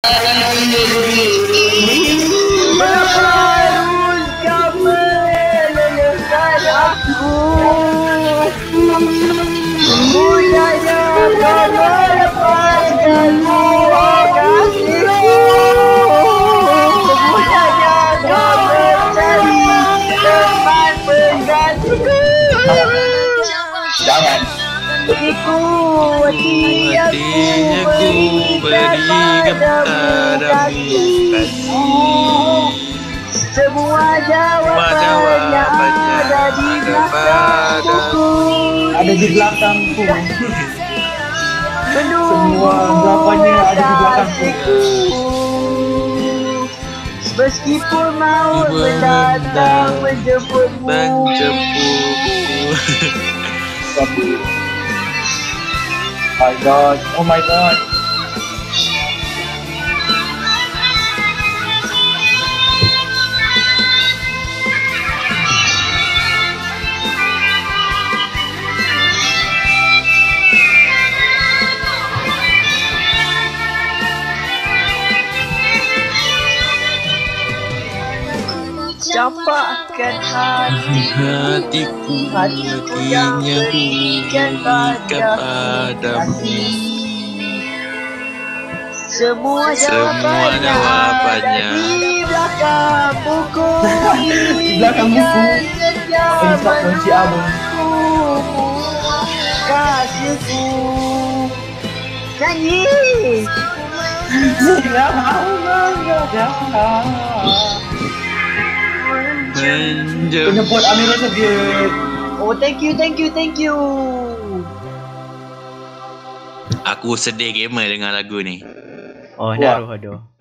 Mengapa harus kau melelehkan aku? Mudahnya kau melepaskanku, kasihku. Mudahnya kau mencari teman penggantiku. Jangan. Hatiku ku beri kepadamu kasih. Semua jawabannya ada di belakangku. Ada di belakangku. Semua jawabannya ada di belakangku. Meskipun maut datang menjemputmu. My God, oh my God. Campakkan Hatiku yang berikan padamu. Semua jawabannya ada di belakang buku. Di belakang buku. Insaf kunci album. Kasihku. Nyanyi. Tidak mau jangan. Penyebut Amirul Sabiq. Oh, thank you. Aku sedih gamer dengan lagu ni. Oh, Naruhodo.